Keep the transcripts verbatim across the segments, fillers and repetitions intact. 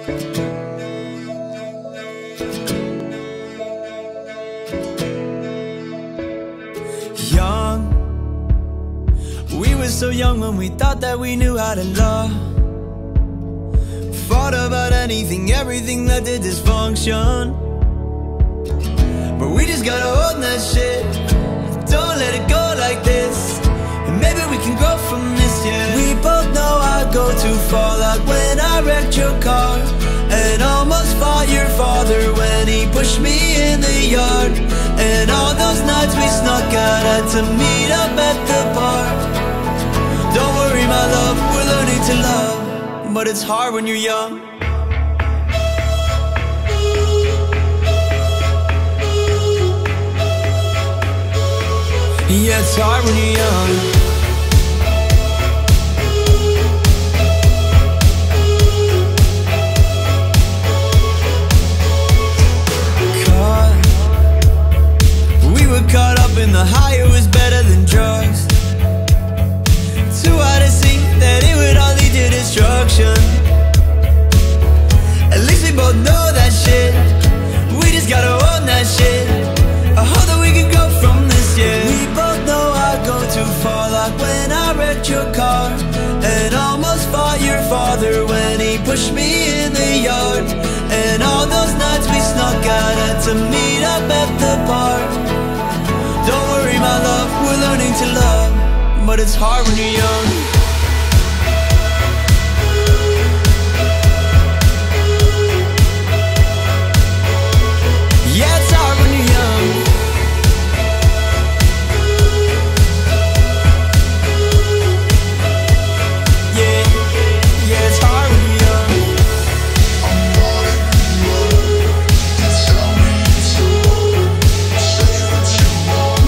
Young, we were so young when we thought that we knew how to love. Fought about anything, everything that did dysfunction. But we just gotta hold that shit. Don't let it go like this. And maybe we can grow from this, yeah. We both know I go too far, like when I wrecked your car and almost fought your father when he pushed me in the yard. And all those nights we snuck out, had to meet up at the bar. Don't worry my love, we're learning to love, but it's hard when you're young. Yeah, it's hard when you're young. Caught up in the high, it was better than drugs. Too hard to see that it would all lead to destruction. At least we both know that shit. We just gotta own that shit. I hope that we can go from this, yeah. We both know I go too far, like when I wrecked your car and almost fought your father when he pushed me in the yard. And all those nights we snuck out, had to meet up at the bar. Don't worry my love, we're learning to love, but it's hard when you're young. Yeah, it's hard when you're young. Yeah, yeah, it's hard when you're young. I'm wanting you, you tell me to say what you want.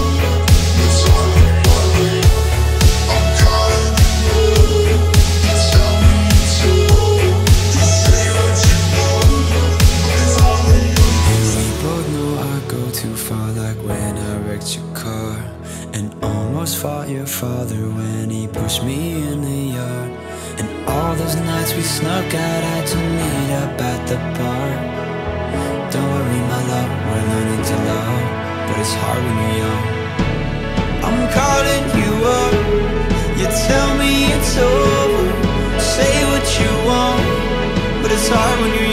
Fought your father when he pushed me in the yard. And all those nights we snuck out, had to meet up at the bar. Don't worry my love, we're learning to love, but it's hard when you're young. I'm calling you up, you tell me it's over. Say what you want, but it's hard when you're young.